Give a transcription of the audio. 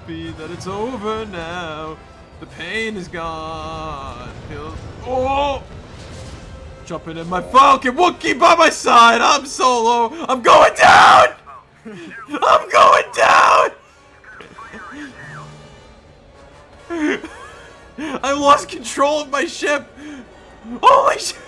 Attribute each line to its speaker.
Speaker 1: happy that it's over now. The pain is gone. Oh! Jumping in my Falcon Wookiee by my side. I'm solo. I'm going down. I'm going down. I lost control of my ship. Holy shit.